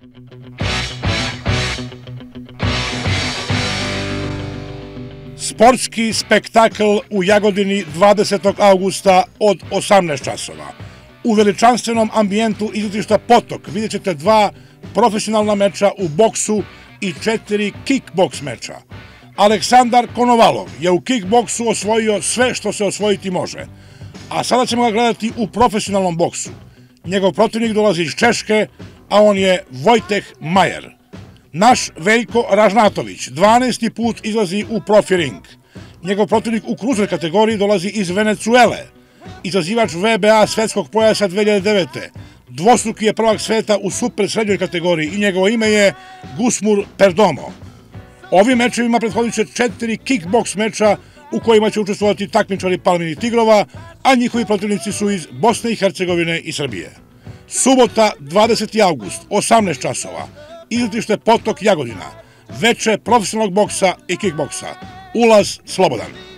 Sportski spektakl u Jagodini 20. augusta od 18 časova. U veličanstvenom ambijentu izletišta Potok vidjet ćete 2 profesionalna meča u boksu i 4 kickboks meča. Aleksandar Konovalov je u kickboksu osvojio sve što se osvojiti može, a sada ćemo ga gledati u profesionalnom boksu. Njegov protivnik dolazi iz Češke, a on je Vojteh Majer. Naš Veljko Ražnatović 12. put izlazi u profi ring. Njegov protivnik u kruzer kategoriji dolazi iz Venecuele, izazivač VBA svetskog pojasa 2009. Dvostruki je prvak sveta u super srednjoj kategoriji i njegovo ime je Gusmur Perdomo. Ovim mečevima prethodit će 4 kickboks meča u kojima će učestvovati takmičari Palminih Tigrova, a njihovi protivnici su iz Bosne i Hercegovine i Srbije. Subota, 20. august, 18 časova, izletište Potok Jagodina, veče profesionalnog boksa i kickboksa. Ulaz slobodan.